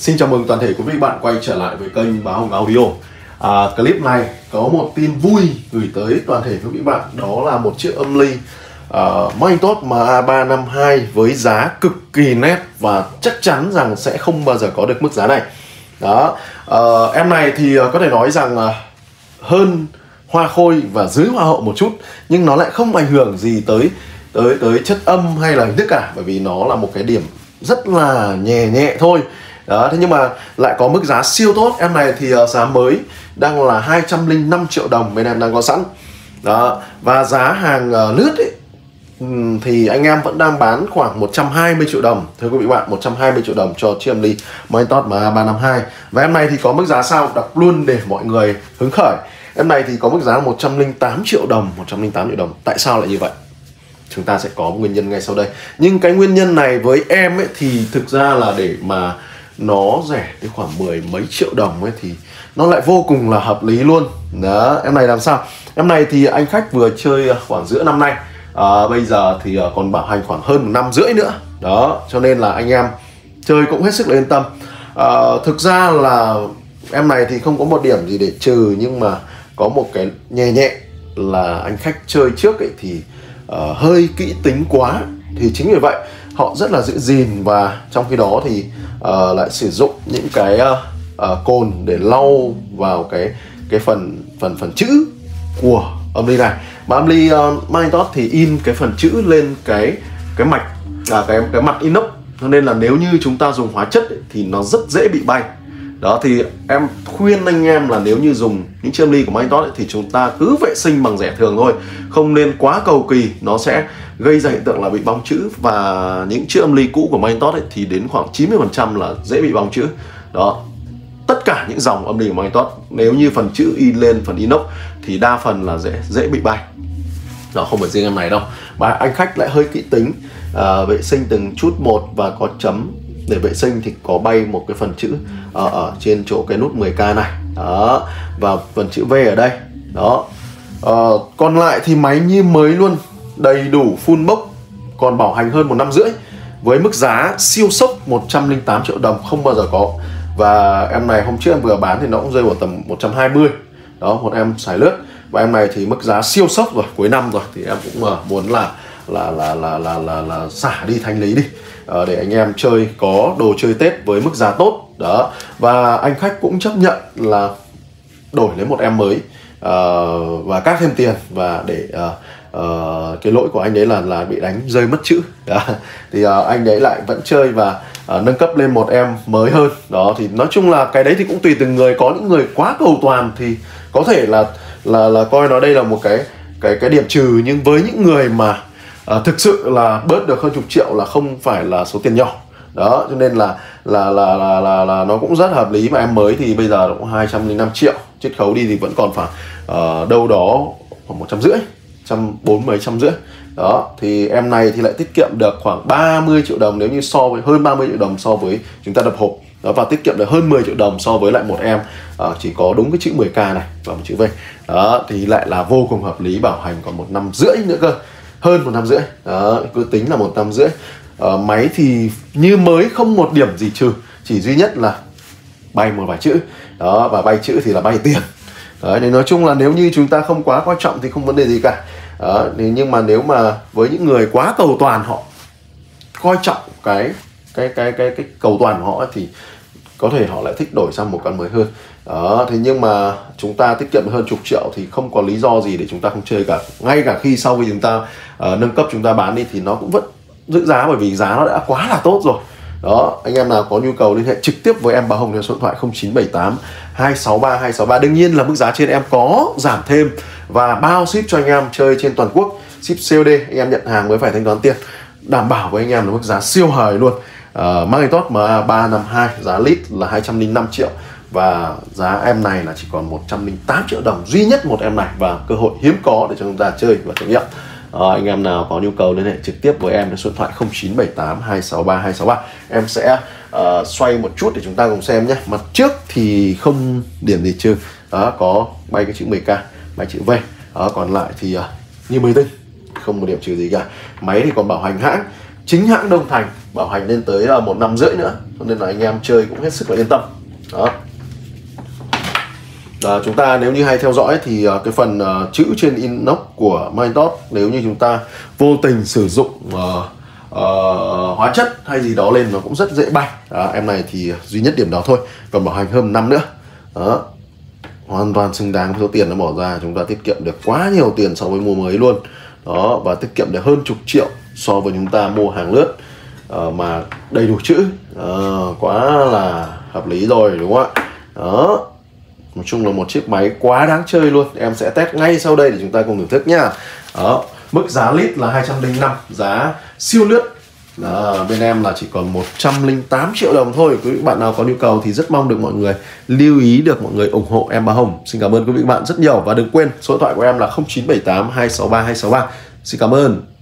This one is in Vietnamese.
Xin chào mừng toàn thể quý vị bạn quay trở lại với kênh Bá Hồng Audio. Clip này có một tin vui gửi tới toàn thể quý vị bạn. Đó là một chiếc âm ly Macintosh MA352 với giá cực kỳ nét và chắc chắn rằng sẽ không bao giờ có được mức giá này. Đó, em này thì có thể nói rằng hơn hoa khôi và dưới hoa hậu một chút, nhưng nó lại không ảnh hưởng gì tới chất âm hay là hình thức cả, bởi vì nó là một cái điểm rất là nhẹ thôi. Đó, thế nhưng mà lại có mức giá siêu tốt. Em này thì giá mới đang là 205 triệu đồng, bên em đang có sẵn. Đó, và giá hàng lướt ấy, thì anh em vẫn đang bán khoảng 120 triệu đồng. Thưa quý vị bạn, 120 triệu đồng cho chiếc âm ly Macintosh MA352. Và em này thì có mức giá sao? Đọc luôn để mọi người hứng khởi. Em này thì có mức giá 108 triệu đồng. 108 triệu đồng. Tại sao lại như vậy? Chúng ta sẽ có nguyên nhân ngay sau đây. Nhưng cái nguyên nhân này với em ấy thì thực ra là để mà nó rẻ tới khoảng 10 mấy triệu đồng ấy thì nó lại vô cùng là hợp lý luôn. Đó, em này làm sao? Em này thì anh khách vừa chơi khoảng giữa năm nay, bây giờ thì còn bảo hành khoảng hơn 1 năm rưỡi nữa. Đó, cho nên là anh em chơi cũng hết sức là yên tâm. Thực ra là em này thì không có một điểm gì để trừ, nhưng mà có một cái nhẹ là anh khách chơi trước ấy thì hơi kỹ tính quá. Thì chính vì vậy họ rất là giữ gìn, và trong khi đó thì lại sử dụng những cái cồn để lau vào cái phần chữ của âm ly này. Mà âm ly Macintosh thì in cái phần chữ lên cái mạch cái mặt inox, cho nên là nếu như chúng ta dùng hóa chất ấy, thì nó rất dễ bị bay. Đó, thì em khuyên anh em là nếu như dùng những chiếc âm ly của Macintosh ấy, thì chúng ta cứ vệ sinh bằng rẻ thường thôi, không nên quá cầu kỳ, nó sẽ gây ra hiện tượng là bị bong chữ. Và những chiếc âm ly cũ của Macintosh ấy, thì đến khoảng 90% là dễ bị bong chữ. Đó, tất cả những dòng âm ly của Macintosh nếu như phần chữ in lên phần inox thì đa phần là dễ bị bay. Đó, không phải riêng em này đâu. Mà anh khách lại hơi kỹ tính, vệ sinh từng chút một, và có chấm để vệ sinh thì có bay một cái phần chữ ở trên chỗ cái nút 10k này. Đó, và phần chữ V ở đây. Đó, còn lại thì máy như mới luôn, đầy đủ full box, còn bảo hành hơn 1 năm rưỡi với mức giá siêu sốc 108 triệu đồng, không bao giờ có. Và em này hôm trước em vừa bán thì nó cũng rơi vào tầm 120. Đó, một em xài lướt. Và em này thì mức giá siêu sốc rồi, cuối năm rồi, thì em cũng muốn là xả đi, thanh lý đi, để anh em chơi có đồ chơi Tết với mức giá tốt. Đó, và anh khách cũng chấp nhận là đổi lấy một em mới và cắt thêm tiền, và để cái lỗi của anh đấy là bị đánh rơi mất chữ. Đó, thì anh đấy lại vẫn chơi và nâng cấp lên một em mới hơn. Đó, thì nói chung là cái đấy thì cũng tùy từng người. Có những người quá cầu toàn thì có thể là coi nó đây là một cái điểm trừ, nhưng với những người mà thực sự là bớt được hơn chục triệu là không phải là số tiền nhỏ. Đó, cho nên là nó cũng rất hợp lý. Mà em mới thì bây giờ cũng 205 triệu, chiết khấu đi thì vẫn còn khoảng đâu đó khoảng 150, 140, 150. Đó, thì em này thì lại tiết kiệm được khoảng 30 triệu đồng, nếu như so với hơn 30 triệu đồng so với chúng ta đập hộp. Đó, và tiết kiệm được hơn 10 triệu đồng so với lại một em chỉ có đúng cái chữ 10k này và một chữ V. Đó, thì lại là vô cùng hợp lý, bảo hành còn 1 năm rưỡi nữa cơ, hơn 1 năm rưỡi. Đó, cứ tính là 1 năm rưỡi. Máy thì như mới, không một điểm gì trừ, chỉ duy nhất là bay một vài chữ. Đó, và bay chữ thì là bay tiền. Đấy, thì nói chung là nếu như chúng ta không quá quan trọng thì không vấn đề gì cả. Đó, nhưng mà nếu mà với những người quá cầu toàn, họ coi trọng cái cầu toàn của họ thì có thể họ lại thích đổi sang một con mới hơn. Đó, thế nhưng mà chúng ta tiết kiệm hơn chục triệu thì không có lý do gì để chúng ta không chơi cả. Ngay cả khi sau khi chúng ta nâng cấp chúng ta bán đi thì nó cũng vẫn giữ giá, bởi vì giá nó đã quá là tốt rồi. Đó, anh em nào có nhu cầu liên hệ trực tiếp với em Bá Hồng theo số điện thoại 0978 263 263. Đương nhiên là mức giá trên em có giảm thêm và bao ship cho anh em chơi trên toàn quốc, ship COD, anh em nhận hàng mới phải thanh toán tiền. Đảm bảo với anh em là mức giá siêu hời luôn. Macintosh MA352 giá lít là 205 triệu, và giá em này là chỉ còn 108 triệu đồng, duy nhất một em này, và cơ hội hiếm có để cho chúng ta chơi và thử nghiệm. Anh em nào có nhu cầu liên hệ trực tiếp với em số điện thoại 0978 263 263. Em sẽ xoay một chút để chúng ta cùng xem nhé. Mặt trước thì không điểm gì trừ. Đó, có bay cái chữ 10k, bay chữ V. Đó, còn lại thì như mới tinh, không một điểm trừ gì cả. Máy thì còn bảo hành hãng, chính hãng Đông Thành, bảo hành lên tới 1 năm rưỡi nữa, cho nên là anh em chơi cũng hết sức là yên tâm. Đó. Chúng ta nếu như hay theo dõi thì cái phần chữ trên inox của Macintosh, nếu như chúng ta vô tình sử dụng hóa chất hay gì đó lên nó cũng rất dễ bay. Em này thì duy nhất điểm đó thôi, còn bảo hành hơn 1 năm nữa. Đó. Hoàn toàn xứng đáng với số tiền nó bỏ ra, chúng ta tiết kiệm được quá nhiều tiền so với mua mới luôn. Đó, và tiết kiệm được hơn chục triệu so với chúng ta mua hàng lướt mà đầy đủ chữ. Quá là hợp lý rồi đúng không ạ? Đó. Nói chung là một chiếc máy quá đáng chơi luôn. Em sẽ test ngay sau đây để chúng ta cùng thưởng thức nhá. Đó, mức giá list là 205, giá siêu lướt bên em là chỉ còn 108 triệu đồng thôi. Quý vị bạn nào có nhu cầu thì rất mong được mọi người lưu ý, được mọi người ủng hộ em Bá Hồng. Xin cảm ơn quý vị bạn rất nhiều, và đừng quên số điện thoại của em là 0978 263 263. Xin cảm ơn.